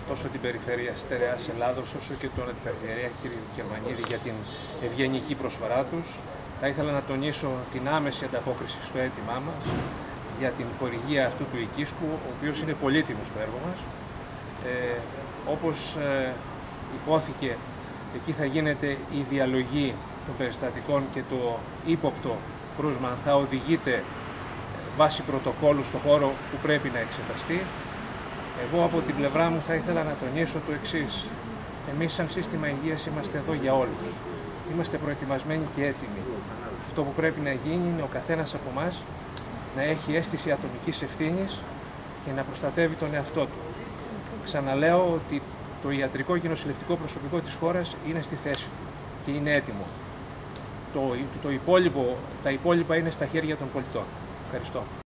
τόσο την Περιφέρεια Στερεάς Ελλάδος όσο και τον Αντιπεριφερεια κ. Γερμανίδη για την ευγενική προσφορά τους. Θα ήθελα να τονίσω την άμεση ανταπόκριση στο αίτημά μας για την χορηγία αυτού του οικίσκου, ο οποίος είναι πολύτιμος στο έργο μας. Όπως υπόθηκε, εκεί θα γίνεται η διαλογή των περιστατικών και το ύποπτο κρούσμα θα οδηγείται βάσει πρωτοκόλλου στο χώρο που πρέπει να εξεταστεί. Εγώ από την πλευρά μου θα ήθελα να τονίσω το εξής. Εμείς σαν σύστημα υγείας είμαστε εδώ για όλους. Είμαστε προετοιμασμένοι και έτοιμοι. Αυτό που πρέπει να γίνει είναι ο καθένας από εμάς να έχει αίσθηση ατομικής ευθύνης και να προστατεύει τον εαυτό του. Ξαναλέω ότι το ιατρικό και νοσηλευτικό προσωπικό της χώρας είναι στη θέση του και είναι έτοιμο. Τα υπόλοιπα είναι στα χέρια των πολιτών. Ευχαριστώ.